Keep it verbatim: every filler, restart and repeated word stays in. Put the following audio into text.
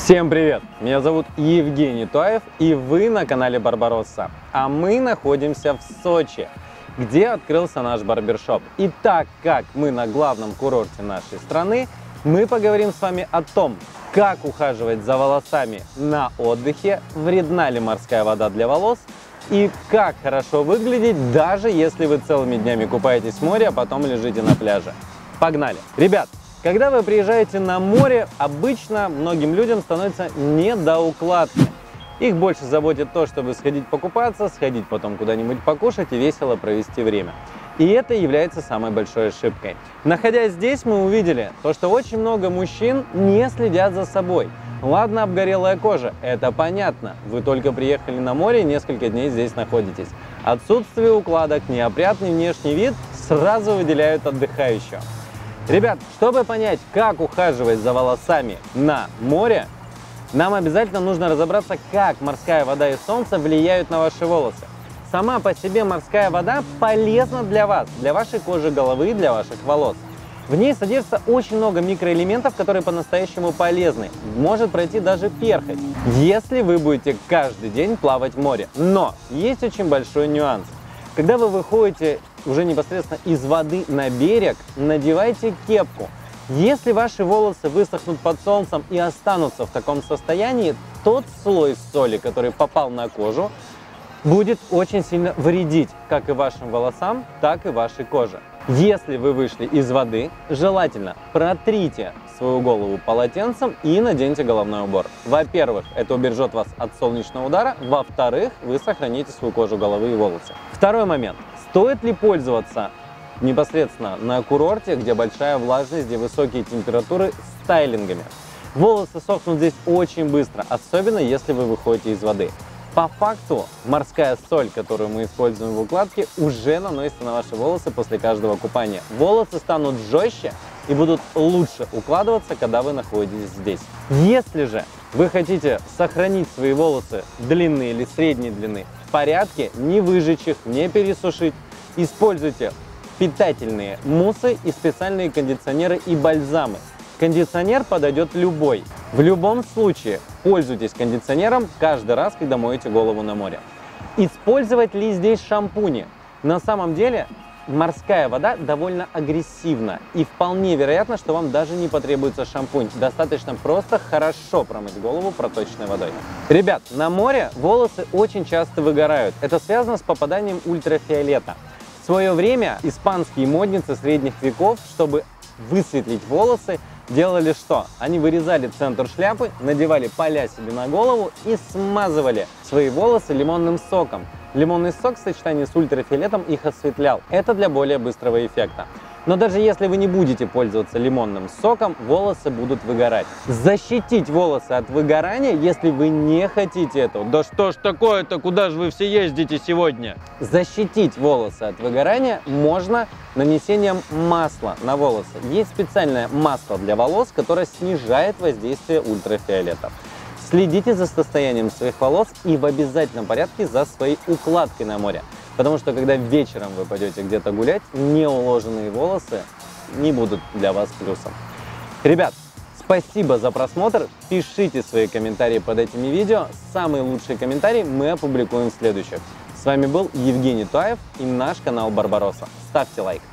Всем привет! Меня зовут Евгений Туаев, и вы на канале Барбаросса. А мы находимся в Сочи, где открылся наш барбершоп. И так как мы на главном курорте нашей страны, мы поговорим с вами о том, как ухаживать за волосами на отдыхе, вредна ли морская вода для волос и как хорошо выглядеть, даже если вы целыми днями купаетесь в море, а потом лежите на пляже. Погнали! Ребят! Когда вы приезжаете на море, обычно многим людям становится не до укладки. Их больше заботит то, чтобы сходить покупаться, сходить потом куда-нибудь покушать и весело провести время. И это является самой большой ошибкой. Находясь здесь, мы увидели то, что очень много мужчин не следят за собой. Ладно, обгорелая кожа, это понятно. Вы только приехали на море и несколько дней здесь находитесь. Отсутствие укладок, неопрятный внешний вид сразу выделяют отдыхающего. Ребят, чтобы понять, как ухаживать за волосами на море, нам обязательно нужно разобраться, как морская вода и солнце влияют на ваши волосы. Сама по себе морская вода полезна для вас, для вашей кожи головы и для ваших волос. В ней содержится очень много микроэлементов, которые по-настоящему полезны. Может пройти даже перхоть, если вы будете каждый день плавать в море. Но есть очень большой нюанс. Когда вы выходите уже непосредственно из воды на берег, надевайте кепку. Если ваши волосы высохнут под солнцем и останутся в таком состоянии, тот слой соли, который попал на кожу, будет очень сильно вредить как и вашим волосам, так и вашей коже. Если вы вышли из воды, желательно протрите свою голову полотенцем и наденьте головной убор. Во-первых, это убережет вас от солнечного удара. Во-вторых, вы сохраните свою кожу головы и волосы. Второй момент. Стоит ли пользоваться непосредственно на курорте, где большая влажность, где высокие температуры, стайлингами? Волосы сохнут здесь очень быстро, особенно если вы выходите из воды. По факту, морская соль, которую мы используем в укладке, уже наносится на ваши волосы после каждого купания. Волосы станут жестче и будут лучше укладываться, когда вы находитесь здесь. Если же вы хотите сохранить свои волосы длинные или средней длины в порядке, не выжечь их, не пересушить, используйте питательные муссы и специальные кондиционеры и бальзамы. Кондиционер подойдет любой. В любом случае пользуйтесь кондиционером каждый раз, когда моете голову на море. Использовать ли здесь шампуни? На самом деле морская вода довольно агрессивна, и вполне вероятно, что вам даже не потребуется шампунь. Достаточно просто хорошо промыть голову проточной водой. Ребят, на море волосы очень часто выгорают. Это связано с попаданием ультрафиолета. В свое время испанские модницы средних веков, чтобы высветлить волосы, делали что? Они вырезали центр шляпы, надевали поля себе на голову и смазывали свои волосы лимонным соком. Лимонный сок в сочетании с ультрафиолетом их осветлял. Это для более быстрого эффекта. Но даже если вы не будете пользоваться лимонным соком, волосы будут выгорать. Защитить волосы от выгорания, если вы не хотите этого. Да что ж такое-то, куда же вы все ездите сегодня? Защитить волосы от выгорания можно нанесением масла на волосы. Есть специальное масло для волос, которое снижает воздействие ультрафиолета. Следите за состоянием своих волос и в обязательном порядке за своей укладкой на море. Потому что когда вечером вы пойдете где-то гулять, неуложенные волосы не будут для вас плюсом. Ребят, спасибо за просмотр. Пишите свои комментарии под этими видео. Самые лучшие комментарии мы опубликуем в следующих. С вами был Евгений Туаев и наш канал Барбаросса. Ставьте лайк.